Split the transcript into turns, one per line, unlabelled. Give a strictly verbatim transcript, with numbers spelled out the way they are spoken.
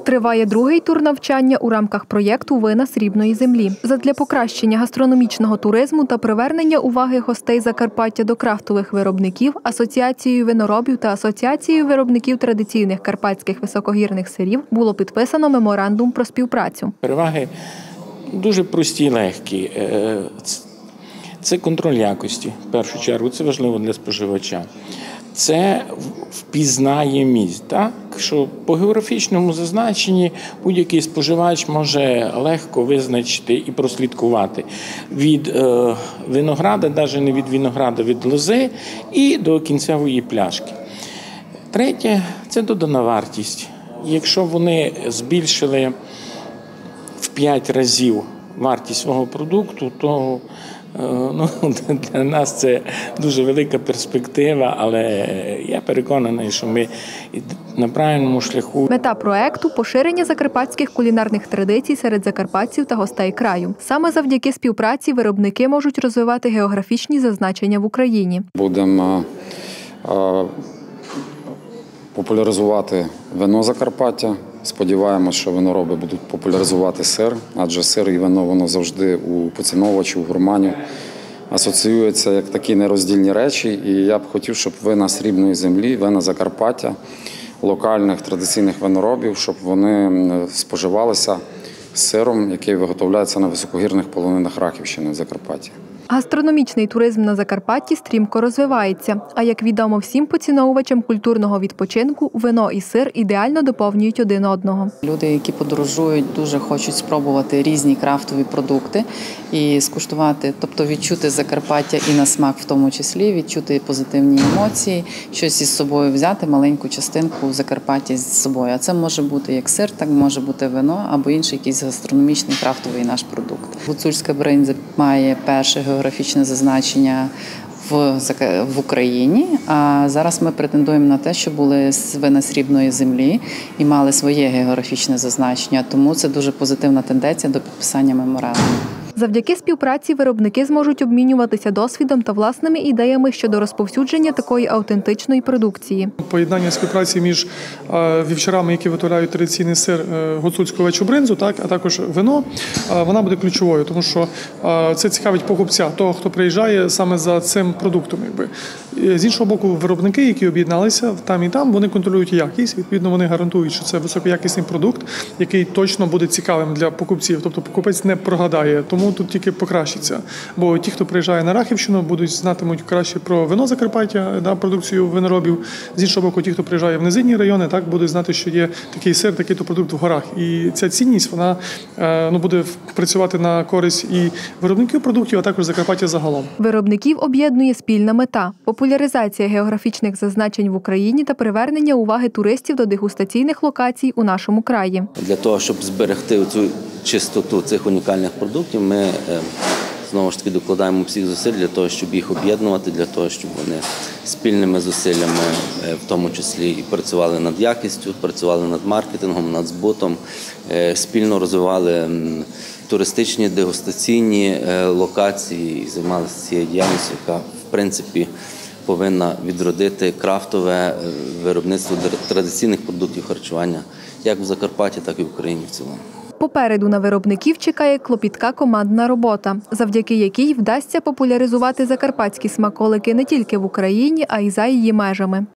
Триває другий тур навчання у рамках проєкту «Вина срібної землі». Задля покращення гастрономічного туризму та привернення уваги гостей Закарпаття до крафтових виробників Асоціацією виноробів та Асоціацією виробників традиційних карпатських високогірних сирів було підписано меморандум про співпрацю.
Переваги дуже прості і легкі. Це контроль якості, в першу чергу, це важливо для споживача. Це впізнаємість, так? Що по географічному зазначенні будь-який споживач може легко визначити і прослідкувати від е, винограда, навіть не від винограда, від лози і до кінцевої пляшки. Третє – це додана вартість. Якщо вони збільшили в п'ять разів вартість свого продукту, то ну, для нас це дуже велика перспектива, але я переконаний, що ми на правильному шляху.
Мета проекту – поширення закарпатських кулінарних традицій серед закарпатців та гостей краю. Саме завдяки співпраці виробники можуть розвивати географічні зазначення в Україні.
Будемо популяризувати вино Закарпаття. Сподіваємося, що винороби будуть популяризувати сир, адже сир і вино воно завжди у поціновувачів, у гурманів асоціюються як такі нероздільні речі. І я б хотів, щоб вина срібної землі, вина Закарпаття, локальних традиційних виноробів, щоб вони споживалися сиром, який виготовляється на високогірних полонинах Рахівщини в Закарпатті.
Гастрономічний туризм на Закарпатті стрімко розвивається. А як відомо всім поціновувачам культурного відпочинку, вино і сир ідеально доповнюють один одного.
Люди, які подорожують, дуже хочуть спробувати різні крафтові продукти і скуштувати, тобто відчути Закарпаття і на смак в тому числі, відчути позитивні емоції, щось із собою взяти, маленьку частинку Закарпаття з собою. А це може бути як сир, так може бути вино або інший якийсь гастрономічний крафтовий наш продукт. Гуцульська бринза має перше географічне зазначення в, в Україні, а зараз ми претендуємо на те, що були вина срібної землі і мали своє географічне зазначення, тому це дуже позитивна тенденція до підписання меморандуму.
Завдяки співпраці виробники зможуть обмінюватися досвідом та власними ідеями щодо розповсюдження такої автентичної продукції.
Поєднання співпраці між вівчарами, які виготовляють традиційний сир, гуцульську овечу бринзу, так, а також вино, вона буде ключовою, тому що це цікавить покупця, того, хто приїжджає саме за цим продуктом. Якби. З іншого боку, виробники, які об'єдналися там і там, вони контролюють якість, відповідно вони гарантують, що це високоякісний продукт, який точно буде цікавим для покупців, тобто покупець не прогадає, тому тут тільки покращиться. Бо ті, хто приїжджає на Рахівщину, будуть знатимуть краще про вино Закарпаття, да, продукцію виноробів. З іншого боку, ті, хто приїжджає в низинні райони, так, будуть знати, що є такий сир, такий-то продукт в горах. І ця цінність, вона ну, буде працювати на користь і виробників продуктів, а також Закарпаття загалом.
Виробників об'єднує спільна мета – популяризація географічних зазначень в Україні та привернення уваги туристів до дегустаційних локацій у нашому краї.
Для того, щоб зберегти цю чистоту цих унікальних продуктів, ми знову ж таки докладаємо всіх зусиль для того, щоб їх об'єднувати, для того, щоб вони спільними зусиллями, в тому числі і працювали над якістю, працювали над маркетингом, над збутом, спільно розвивали туристичні дегустаційні локації і займалися цією діяльністю, яка, в принципі, повинна відродити крафтове виробництво традиційних продуктів харчування як в Закарпатті, так і в Україні в цілому.
Попереду на виробників чекає клопітка командна робота, завдяки якій вдасться популяризувати закарпатські смаколики не тільки в Україні, а й за її межами.